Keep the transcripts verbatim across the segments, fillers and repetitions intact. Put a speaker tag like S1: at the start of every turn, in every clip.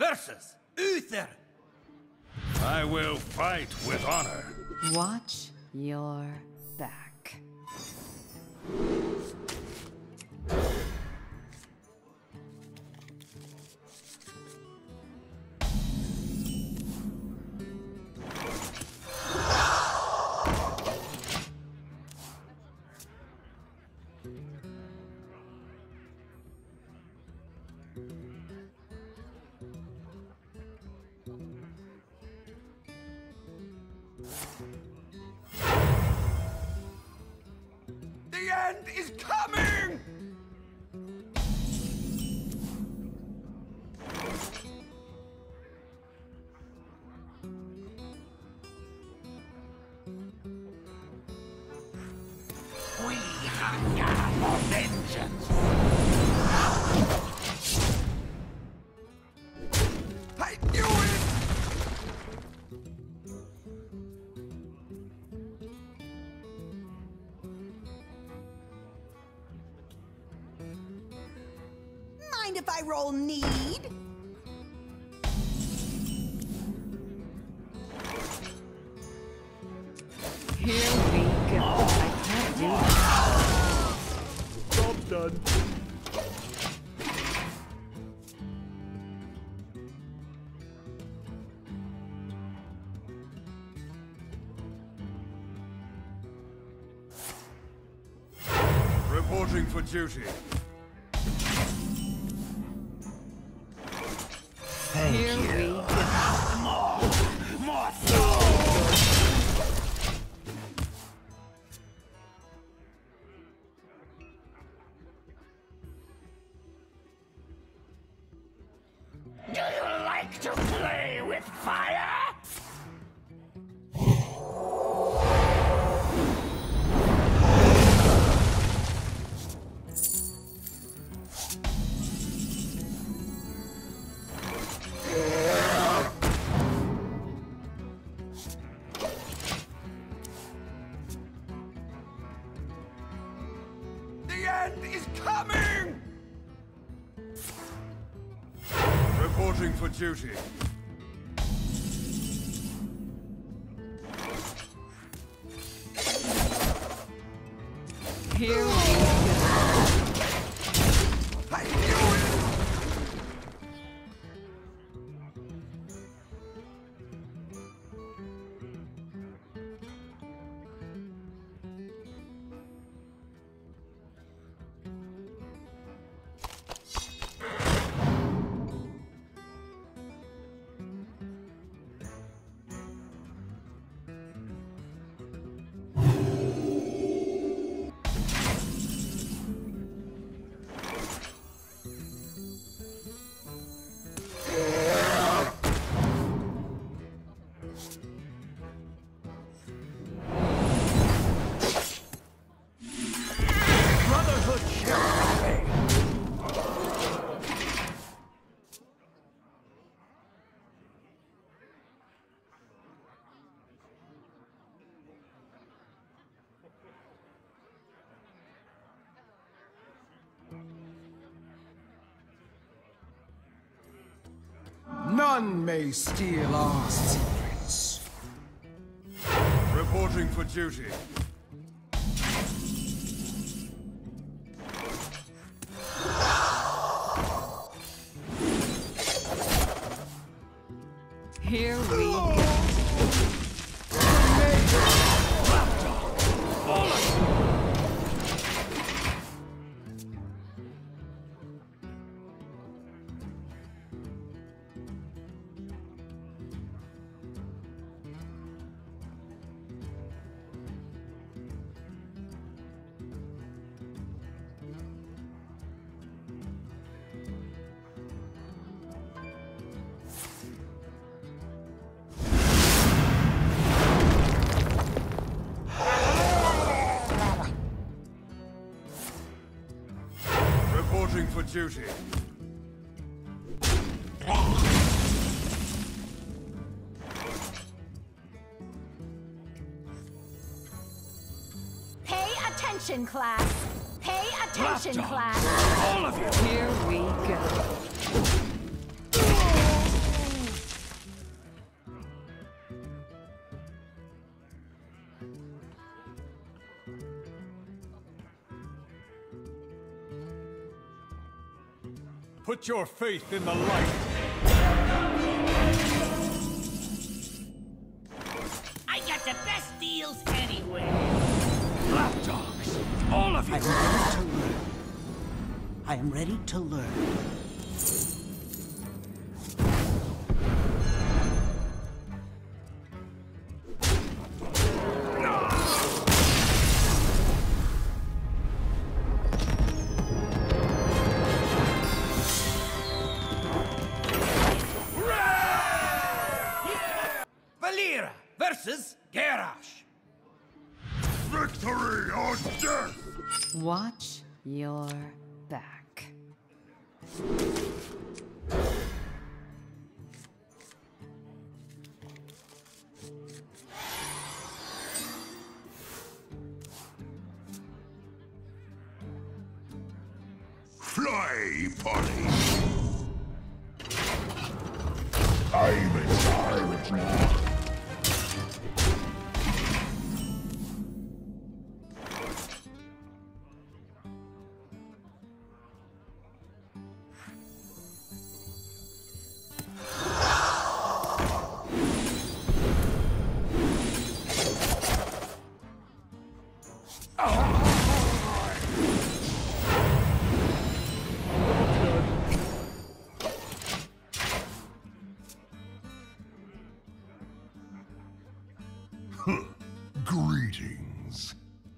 S1: Curses! Uther! I will fight with honor.
S2: Watch your back.
S1: The end is coming! We hunger for vengeance! I knew it!
S3: Mind if I roll need?
S2: Here we go. I can't do that.
S4: Job done.
S1: Reporting for duty.
S4: Thank
S2: Here
S4: you.
S2: we go.
S1: More! More souls! Do you like to play with fire? The end is coming! Reporting for duty.
S2: Here we go.
S1: I knew it! Brotherhood shall pay.
S5: None may steal our secrets.
S1: Reporting for duty.
S2: Here we go.
S1: Reporting for duty.
S6: Pay attention, class. Pay attention,
S1: Lapdog.
S6: class.
S1: All of you!
S2: Here we go.
S1: Put your faith in the light.
S7: I got the best deals anywhere.
S1: Lapdogs, all of you.
S8: I'm ready to learn. I am ready to learn.
S1: Valera versus Garrosh.
S9: Victory or death!
S2: Watch your back.
S9: Fly, Polly! I'm in charge now. Greetings.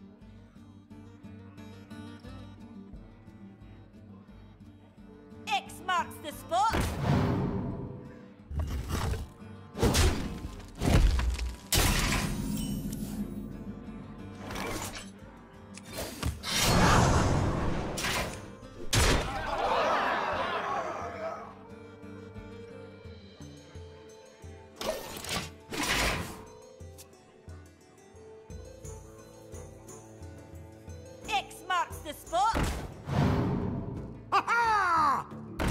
S6: X marks the spot. X marks the spot.
S8: Ha-ha!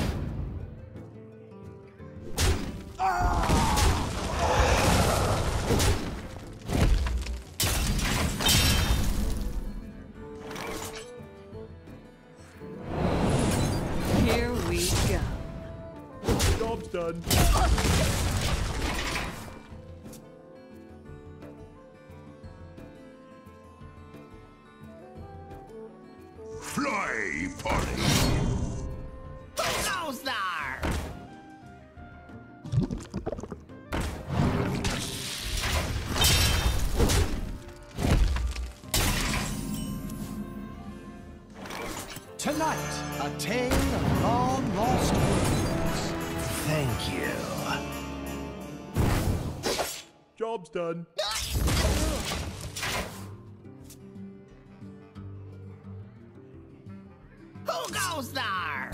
S2: Here we go.
S4: Job's done.
S9: Fly, Polly!
S7: Who goes there?
S5: Tonight, a tale of long lost worlds.
S9: Thank you.
S4: Job's done.
S7: Who goes there?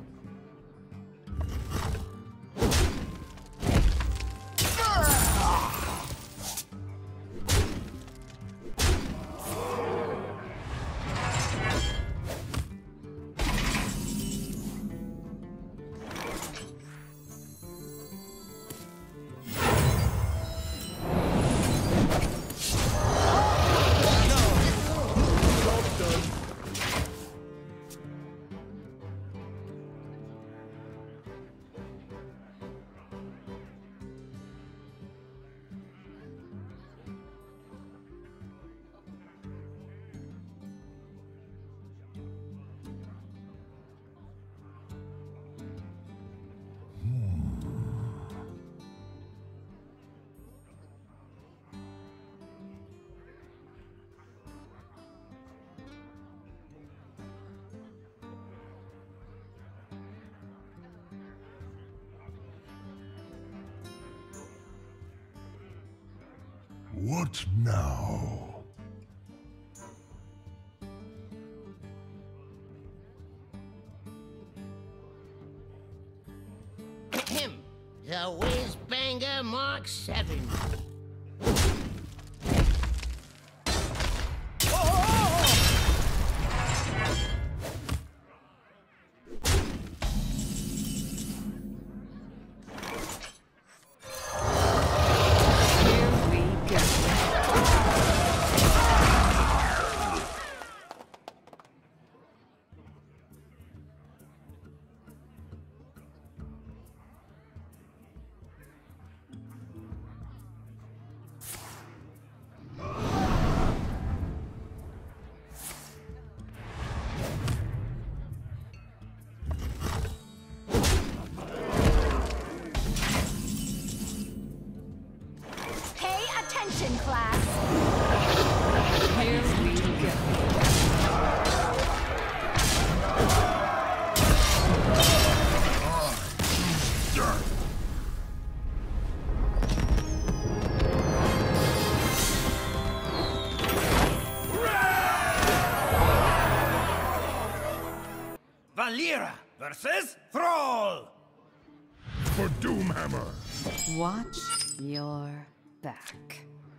S4: Job's done.
S9: What now?
S7: Him, the whiz banger Mark seven.
S2: Here we go.
S6: Attention, class!
S2: Here we go.
S1: Valera versus Thrall!
S9: For Doomhammer!
S2: Watch your back.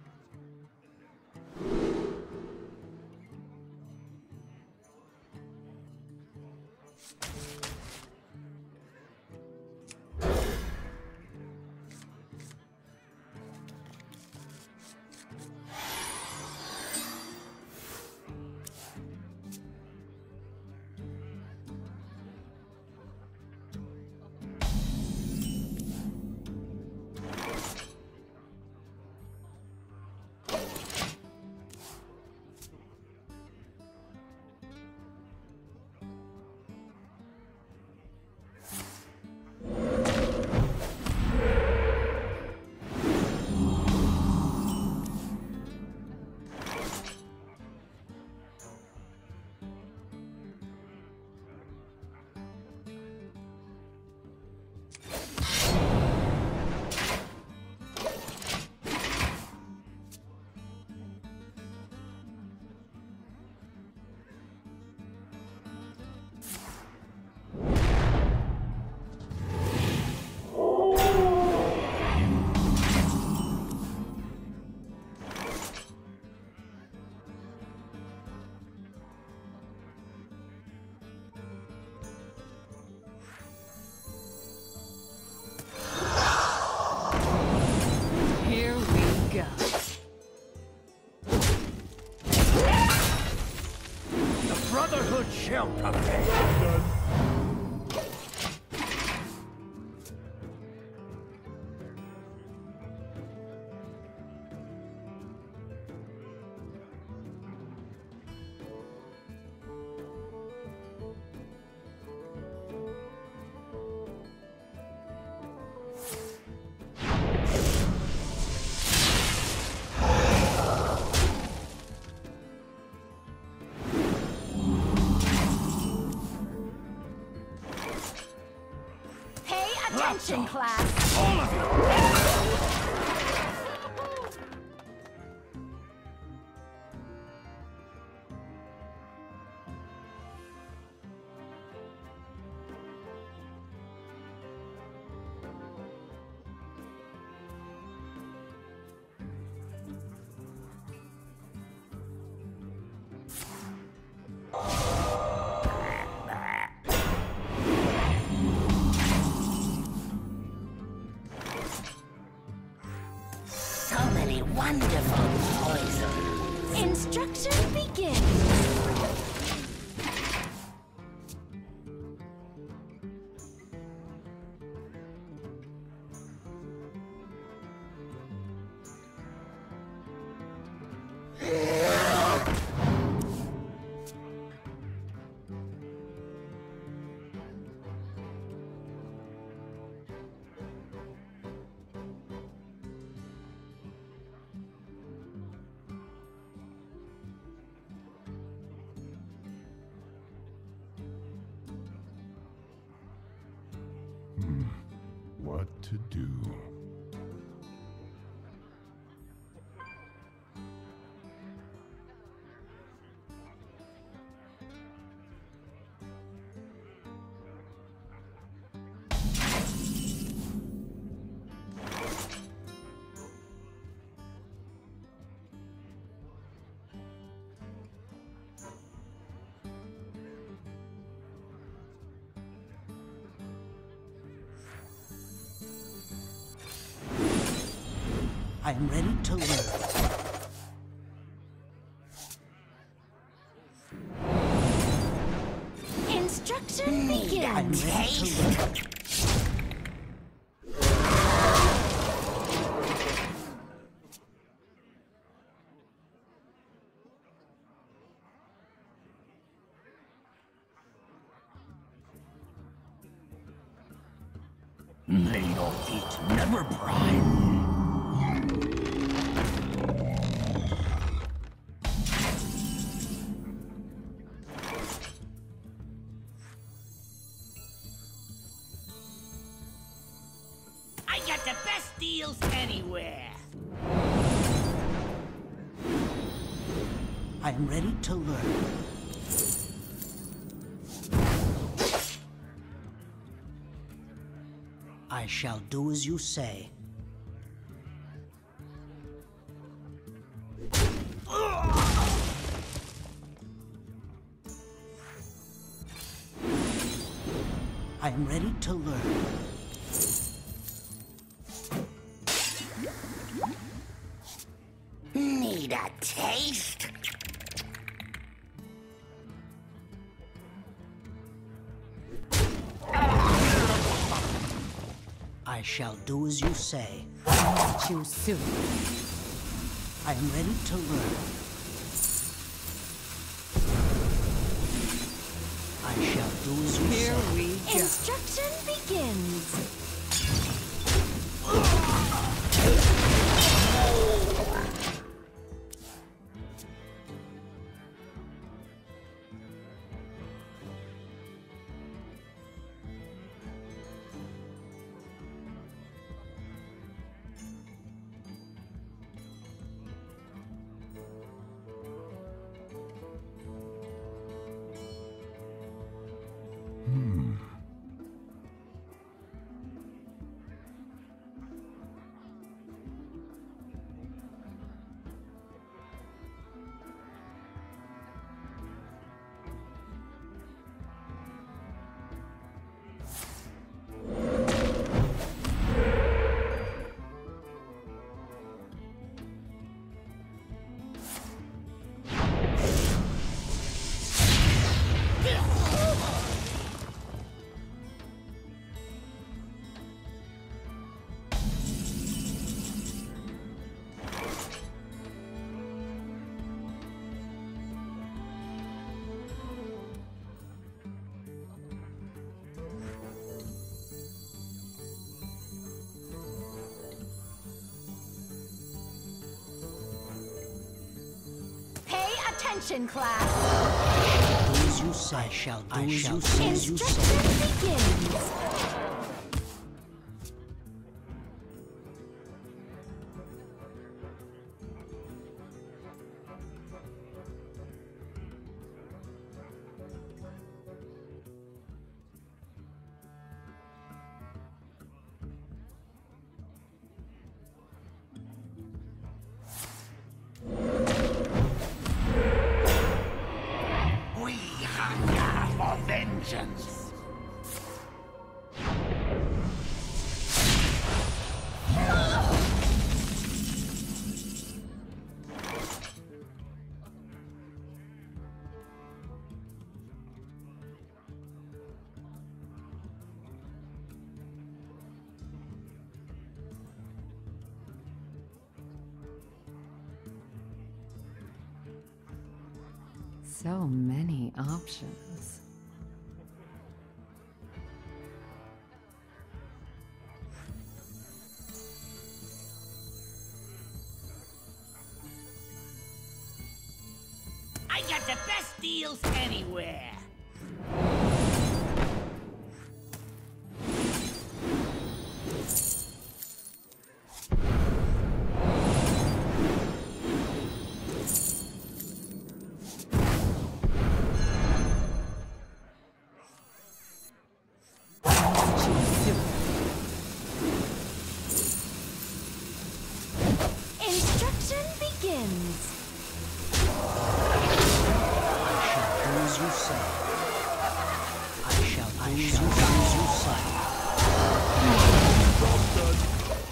S1: Brotherhood shall prevail.
S4: Done.
S6: Attention, class!
S1: All of you!
S7: Wonderful poison.
S6: Instruction begins.
S9: What to do?
S8: I am ready to learn.
S6: Instruction
S8: I'm
S6: begins.
S8: ready to learn.
S1: May your feet never prime.
S7: deals anywhere.
S8: I am ready to learn. I shall do as you say. I am ready to learn.
S7: Need a taste?
S8: I shall do as you say.
S2: Meet you soon.
S8: I am ready to learn. I shall do as you
S2: Here
S8: say.
S2: we go.
S6: Instruction begins. Attention, class.
S8: Do as you say. I shall do
S6: I
S8: as
S6: shall
S8: you say. As you
S6: Instruction
S8: say.
S6: begins.
S7: Vengeance.
S2: So many options.
S7: I got the best deals anywhere.
S6: Instruction begins.
S8: As you say. I shall do as you as you say.
S4: Job's done.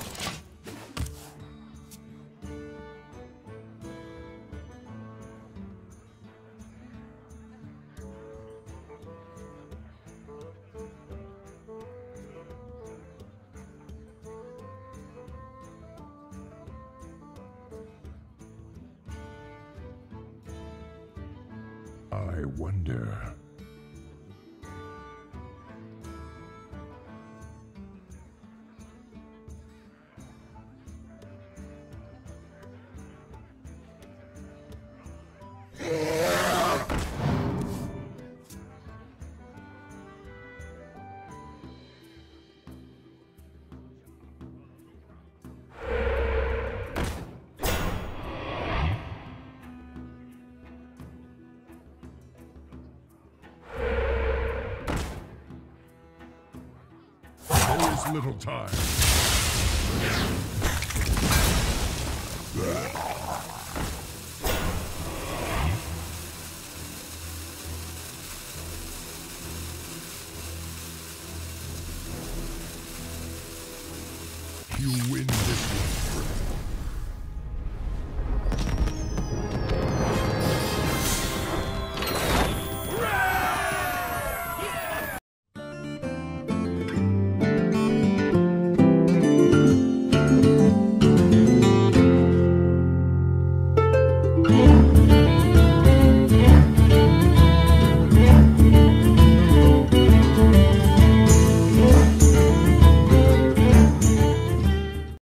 S9: I wonder. little time.